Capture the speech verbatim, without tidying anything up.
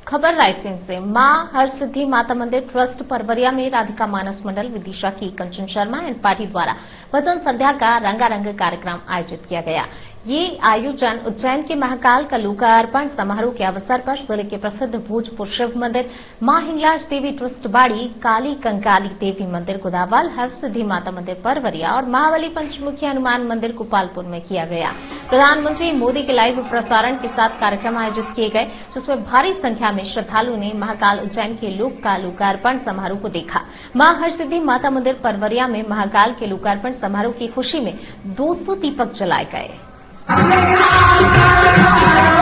खबर रायसेन से। मां हरसिद्धि माता मंदिर ट्रस्ट परवरिया में राधिका मानस मंडल, विदिशा की कंचन शर्मा एंड पार्टी द्वारा भजन संध्या का रंगारंग कार्यक्रम आयोजित किया गया। ये आयोजन उज्जैन के महाकाल का लोकार्पण समारोह के अवसर पर जिले के प्रसिद्ध भोजपुर शिव मंदिर, मां हिंगलाज देवी ट्रस्ट बाड़ी, काली कंकाली देवी मंदिर गोदावाल, हरसिद्धि माता मंदिर परवरिया और महाबली पंचमुखी हनुमान मंदिर गोपालपुर में किया गया। प्रधानमंत्री मोदी के लाइव प्रसारण के साथ कार्यक्रम आयोजित किए गए, जिसमें भारी संख्या में श्रद्धालुओं ने महाकाल उज्जैन के लोक का लोकार्पण समारोह को देखा। मां हरसिद्धि माता मंदिर परवरिया में महाकाल के लोकार्पण समारोह की खुशी में दो सौ दीपक जलाए गए।